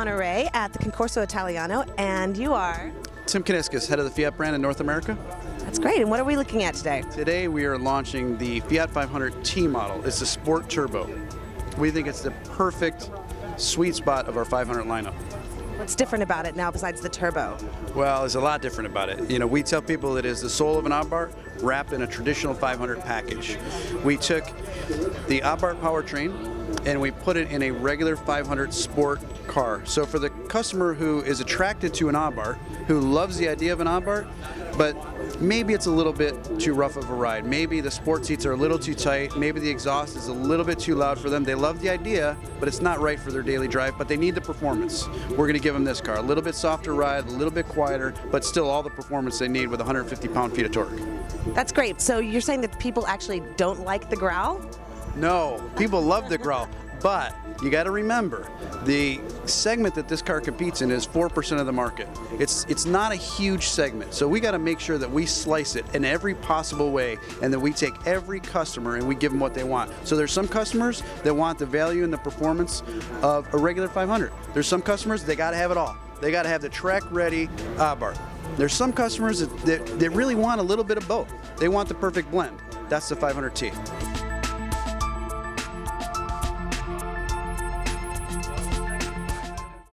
Monterey at the Concorso Italiano, and you are? Tim Kuniskis, head of the Fiat brand in North America. That's great. And what are we looking at today? Today we are launching the Fiat 500T model. It's a sport turbo. We think it's the perfect sweet spot of our 500 lineup. What's different about it now besides the turbo? Well, there's a lot different about it. You know, we tell people it is the soul of an Abarth wrapped in a traditional 500 package. We took the Abarth powertrain and we put it in a regular 500 sport car. So for the customer who is attracted to an Abarth, who loves the idea of an Abarth, but maybe it's a little bit too rough of a ride. Maybe the sport seats are a little too tight. Maybe the exhaust is a little bit too loud for them. They love the idea, but it's not right for their daily drive, but they need the performance. We're going to give them this car. A little bit softer ride, a little bit quieter, but still all the performance they need with 150 pound-feet of torque. That's great. So you're saying that people actually don't like the growl? No, people love the growl, but you got to remember, the segment that this car competes in is 4% of the market. It's not a huge segment, so we got to make sure that we slice it in every possible way and that we take every customer and we give them what they want. So there's some customers that want the value and the performance of a regular 500. There's some customers, they got to have it all. They got to have the track-ready Abarth. There's some customers that really want a little bit of both. They want the perfect blend. That's the 500T.